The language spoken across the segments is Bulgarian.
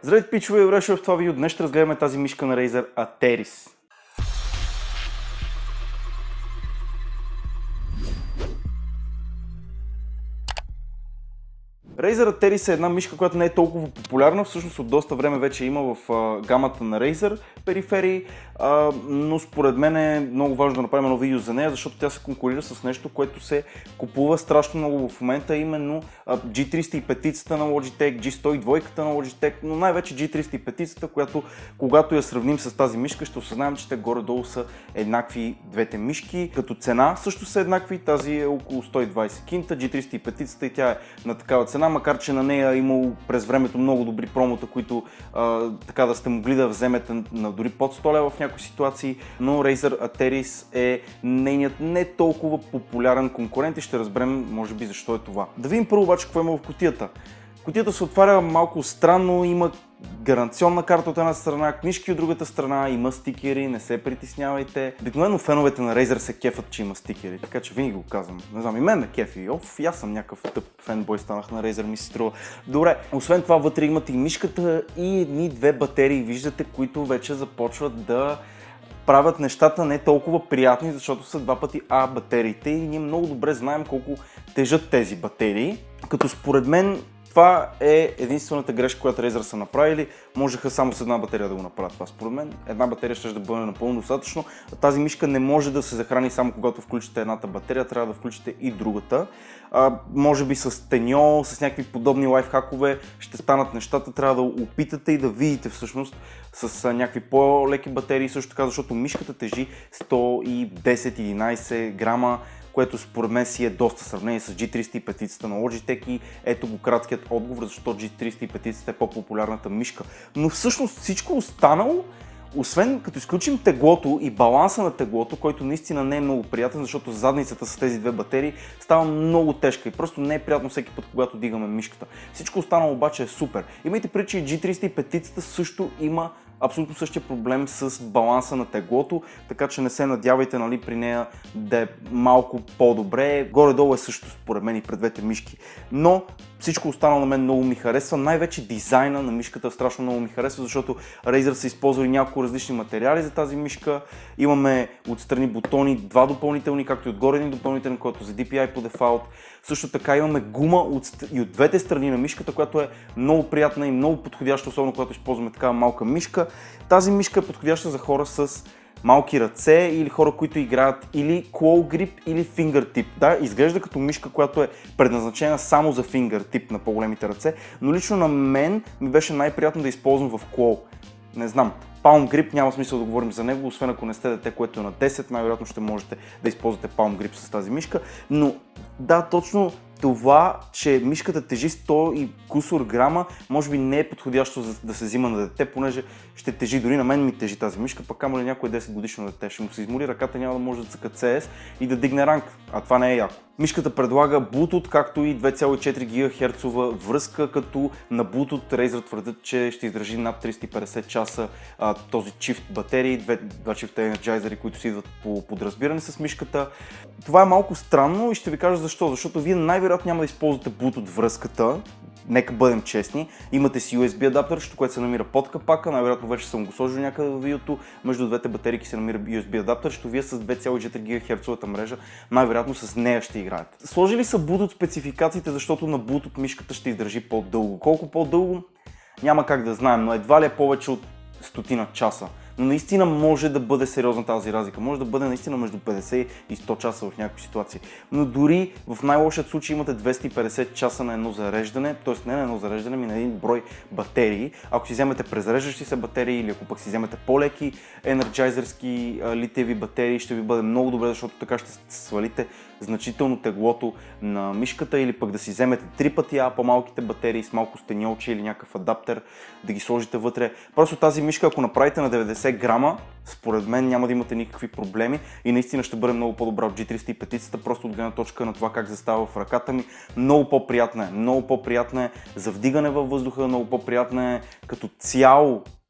Здравейте, пичове, добре дошли в това видео. Днес ще разгледаме тази мишка на Razer Ateris. Razer Ateris е една мишка, която не е толкова популярна, всъщност от доста време вече има в гамата на Razer периферии, но според мен е много важно да направим едно видео за нея, защото тя се конкурира с нещо, което се купува страшно много в момента, именно G305-цата на Logitech, G102-ката на Logitech, но най-вече G305-цата, която когато я сравним с тази мишка, ще осъзнаем, че те горе-долу са еднакви двете мишки. Като цена също са еднакви, тази е около 120 кинта, G305-цата и тя е на такава цена, макар че на нея е имало през времето много добри промота, които така да сте могли да вземете на дори под 100 лева в някои ситуации, но Razer Ateris е нейният не толкова популярен конкурент и ще разберем може би защо е това. Да видим първо обаче какво има в кутията. Кутията се отваря малко странно, има гаранционна карта от една страна, книжки от другата страна, има стикери, не се притеснявайте. Обикновено феновете на Razer се кефат, че има стикери, така че винаги го казвам. Не знам, и мен ме кефи. И аз съм някакъв тъп фенбой станах на Razer, ми се струва. Добре, освен това вътре имате и мишката и едни-две батерии, виждате, които вече започват да правят нещата не толкова приятни, защото са два пъти А батериите и ние много добре знаем колко тежат тези батерии, като според мен това е единствената грешка, която Razer са направили. Можеха само с една батерия да го направят това. Според мен една батерия ще да бъде напълно достатъчно. Тази мишка не може да се захрани само когато включите едната батерия, трябва да включите и другата. Може би с теньо, с някакви подобни лайфхакове ще станат нещата. Трябва да опитате и да видите всъщност с някакви по-леки батерии, също така, защото мишката тежи 110-11 грама, което според мен си е доста сравнение с G305-цата на Logitech и ето го краткият отговор, защо G305-цата е по-популярната мишка. Но всъщност всичко останало, освен като изключим теглото и баланса на теглото, който наистина не е много приятен, защото задницата с тези две батерии става много тежка и просто не е приятно всеки път, когато дигаме мишката. Всичко останало обаче е супер. Имайте предвид, че G305-цата също има абсолютно същия проблем с баланса на теглото, така че не се надявайте, нали, при нея да е малко по-добре. Горе-долу е също според мен и пред двете мишки. Но всичко останало на мен много ми харесва. Най-вече дизайна на мишката страшно много ми харесва, защото Razer са използвали няколко различни материали за тази мишка. Имаме отстрани бутони, два допълнителни, както и отгоре един допълнителен, който за DPI по дефалт. Също така имаме гума и от двете страни на мишката, която е много приятна и много подходяща, особено когато използваме такава малка мишка. Тази мишка е подходяща за хора с малки ръце или хора, които играят или claw grip или fingertip. Да, изглежда като мишка, която е предназначена само за fingertip на по-големите ръце, но лично на мен ми беше най-приятно да използвам в claw. Не знам, Palm Grip няма смисъл да говорим за него, освен ако не сте дете, което е на 10, най-вероятно ще можете да използвате Palm Grip с тази мишка, но да, точно това, че мишката тежи 100 и кусор грама, може би не е подходящо да се взима на дете, понеже ще тежи, дори на мен ми тежи тази мишка, пък камо ли някой 10 годишно дете, ще му се измори ръката, няма да може да цъка CS и да дигне ранг, а това не е яко. Мишката предлага Bluetooth, както и 2,4 ГГц връзка, като на Bluetooth Razer твърдят, че ще издържи над 350 часа този чифт батерии, два чифта енерджайзери, които си идват по подразбиране с мишката. Това е малко странно и ще ви кажа защо. Защото вие най-вероятно няма да използвате Bluetooth връзката. Нека бъдем честни. Имате си USB адаптер, което се намира под капака. Най-вероятно вече съм го сложил някъде в видеото. Между двете батерийки се намира USB адаптер, защото вие с 2,4 ГГц мрежа най-вероятно с нея ще играете. Сложили са Bluetooth спецификациите, защото на Bluetooth мишката ще издържи по-дълго. Колко по-дълго? Няма как да знаем, но едва ли е повече от 100 часа. Но наистина може да бъде сериозна тази разлика. Може да бъде наистина между 50 и 100 часа в някакви ситуации. Но дори в най-лошият случай имате 250 часа на едно зареждане, т.е. не на едно зареждане, ми на един брой батерии. Ако си вземете презареждащи се батерии или ако пък си вземете по-леки енерджайзерски литиеви батерии, ще ви бъде много добре, защото така ще свалите значително теглото на мишката, или пък да си вземете 3 пъти по-малките батерии с малко стеньолче или някакъв адаптер, да ги сложите вътре. Просто тази мишка, ако направите на 90 грама, според мен няма да имате никакви проблеми и наистина ще бъде много по-добра от G305-цата, просто от гледна точка на това как застава в ръката ми. Много по-приятна е за вдигане във въздуха, много по-приятна е като цяло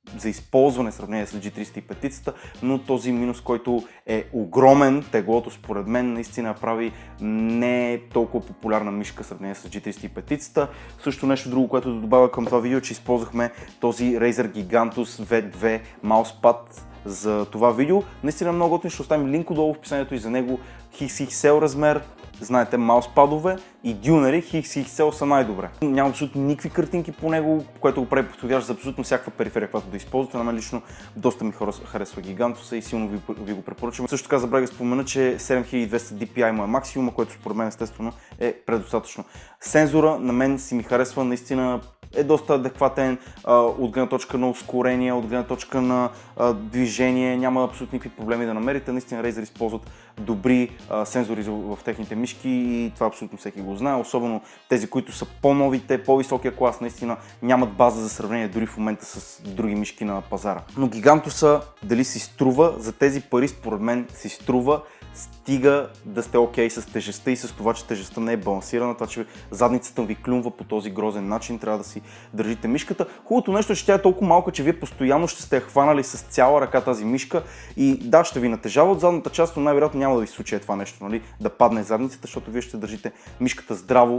за използване в сравнение с G305-ицата, но този минус, който е огромен, теглото според мен наистина прави не толкова популярна мишка в сравнение с G305-ицата. Също нещо друго, което да добавя към това видео, че използвахме този Razer Gigantus V2 Mousepad за това видео. Наистина много готин, ще оставим линк отдолу в описанието и за него. XXL размер, знаете, мауспадове и дюнери XXL са най-добре. Няма абсолютно никакви картинки по него, което го прави подходящ за абсолютно всякаква периферия, която да използвате. На мен лично доста ми харесва Гигантуса и силно ви го препоръчвам. Също така забравя да спомена, че 7200 DPI му е максимума, което според мен естествено е предостатъчно. Сензора на мен си ми харесва, наистина е доста адекватен от гледна точка на ускорение, от гледна точка на движение, няма абсолютно никакви проблеми да намерите. Наистина Razer използват добри сензори в техните мишки и това абсолютно всеки го знае, особено тези, които са по-новите, по-високия клас, наистина нямат база за сравнение дори в момента с други мишки на пазара. Но Гигантуса дали си струва, за тези пари според мен си струва, стига да сте окей с тежестта и с това, че тежестта не е балансирана, това, че задницата ви клюнва по този грозен начин, трябва да си държите мишката. Хубавото нещо е, че тя е толкова малка, че вие постоянно ще сте я хванали с цяла ръка тази мишка и да, ще ви натежава от задната част, но най-вероятно няма да ви случи това нещо, нали? Да падне задницата, защото вие ще държите мишката здраво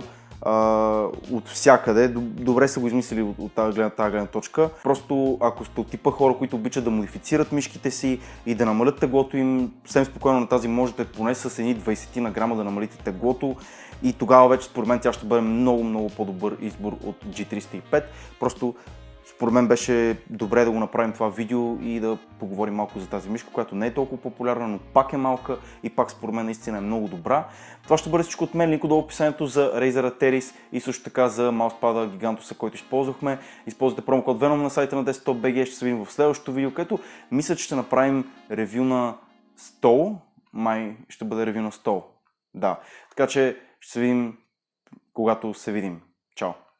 от всякъде. Добре са го измислили от тази гледна точка. Просто ако сте от типа хора, които обичат да модифицират мишките си и да намалят теглото им, съвсем спокойно на тази можете поне с едни 20 на грама да намалите теглото и тогава вече според мен тя ще бъде много по-добър избор от G305. Просто според мен беше добре да го направим това видео и да поговорим малко за тази мишка, която не е толкова популярна, но пак е малка и пак според мен наистина е много добра. Това ще бъде всичко от мен, линк долу в описанието за Razer Ateris и също така за мауспада Gigantusa, който използвахме. Използвате промокод Venom на сайта на Desktop.bg, ще се видим в следващото видео, където мисля, че ще направим ревю на стол. Май ще бъде ревю на стол. Да, така че ще се видим, когато се видим. Чао!